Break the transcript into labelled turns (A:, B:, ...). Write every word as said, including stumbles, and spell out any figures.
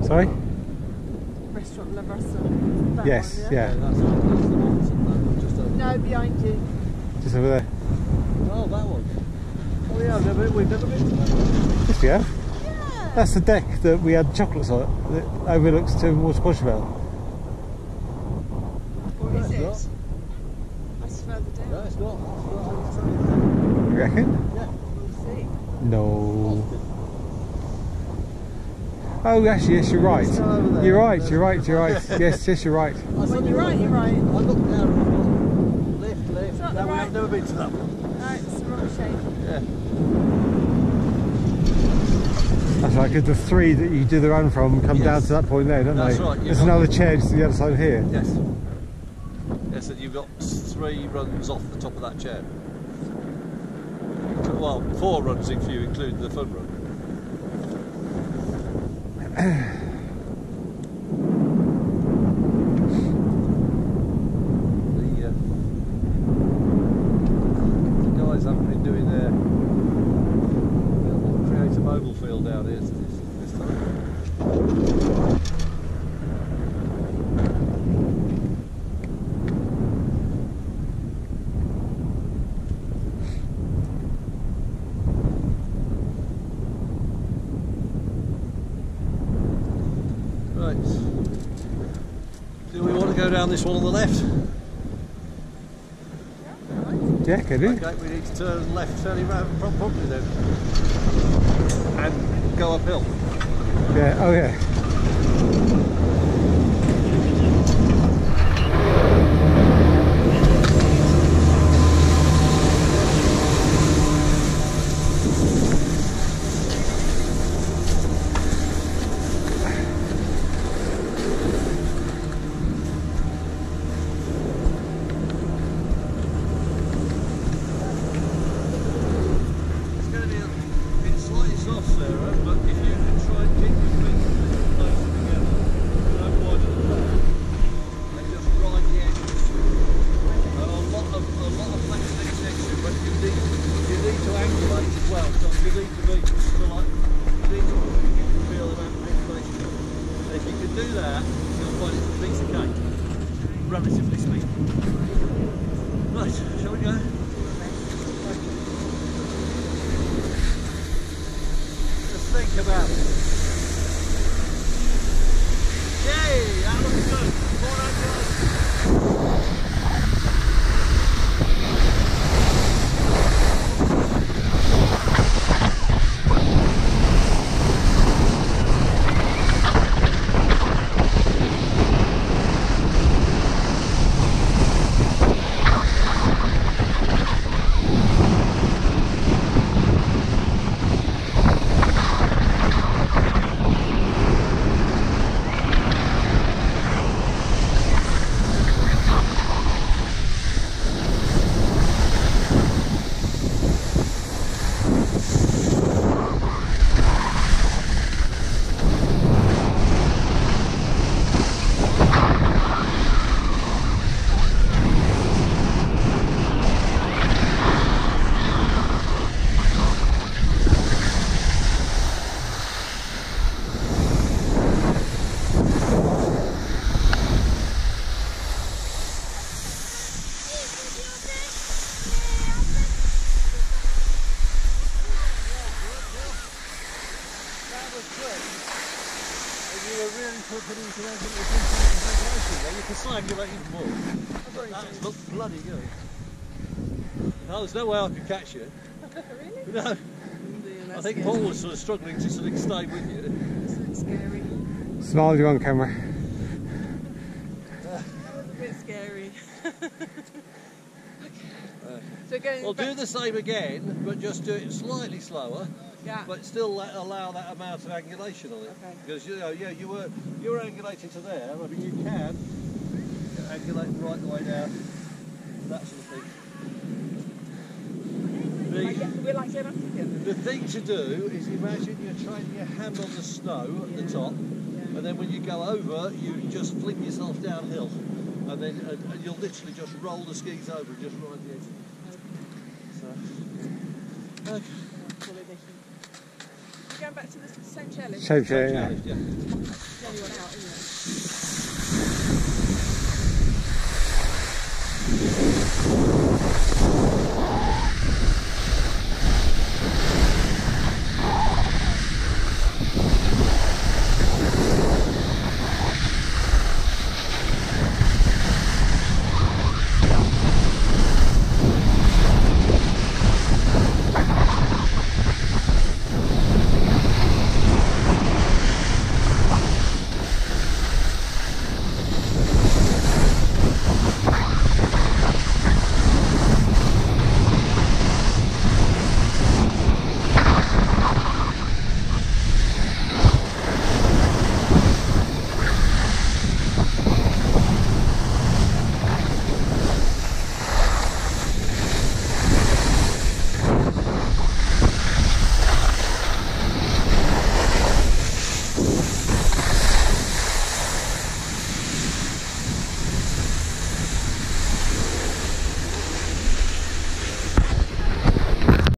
A: Sorry?
B: Restaurant La Brassa. That
A: Yes,
B: one,
A: yeah.
B: yeah.
C: Yeah, that's, that's the one. Just over
B: No, behind you.
A: Just over there.
C: Oh, that one. Oh yeah, I've never, we've never been to that one.
A: Yes, we have.
B: Yeah.
A: That's the deck that we had chocolates on, that overlooks Turnwater Quadrivale.
C: Oh, no,
B: Is
C: it's
B: it?
C: not.
B: That's further down.
C: No, it's not. It's not. I'll tell you.
A: You reckon?
C: Yeah.
B: We'll see.
A: No. Oh, actually, yes, you're right.
C: Let's go over there.
A: You're right, you're right, you're right. Yes, yes, you're right.
C: I
B: When
C: suddenly
B: you're right, you're right.
C: I looked down and I thought, lift, lift.
B: It's not
C: No,
B: the
C: we
B: right-
C: have never been to that one.
B: No, it's the wrong shape.
C: Yeah.
A: That's right, because the three that you do the run from come
C: Yes.
A: down to that point there, don't
C: That's
A: they?
C: right, you've
A: There's
C: got-
A: another chair just to the other side here.
C: Yes. Yes, and you've got three runs off the top of that chair. Well, four runs if you include the fun run. the, uh, the guys haven't been doing their little creative mobile field down here this, this time. Right. Do we want to go down this one on the left?
A: Yeah, can do.
C: Okay, we need to turn left fairly round properly then. And go uphill.
A: Yeah, oh yeah.
C: It's going to be a bit slightly soft, Sarah, but if you can try and keep your feet a little closer together, no wider than that, and just ride the edges. And a lot of a lot of plastic section, but you need you need to angulate as well. So you need to be so like you need to get the feel of angulation. And if you can do that, you'll find it's a piece of cake, relatively speaking. Right, shall we go? Just think about it. Yay! That looks good. Four angles. That was quick. And you were really putting into that into the you can circulate even more. That looked bloody good. No, there's no way I could catch you.
B: Really?
C: No. I think Paul was sort of struggling to sort of stay with you.
B: This looks scary.
A: Smile, you're on camera.
B: That was a bit scary.
C: Uh,
B: So going
C: We'll
B: back,
C: do the same again, but just do it slightly slower,
B: yeah.
C: but still let, allow that amount of angulation on it.
B: Okay.
C: Because you know, yeah, you were you were angulating to there. I mean, you can angulate right the way down. That sort of thing.
B: Like,
C: The,
B: we're like going up together.
C: the thing to do is imagine you're trying your hand on the snow at the top, and then when you go over, you just fling yourself downhill, and then and, and you'll literally just roll the skis over and just ride the edge. So, okay.
B: Going back back to the same chairlift.
A: Same chair, yeah.
C: Yeah.
B: The only one out, isn't it?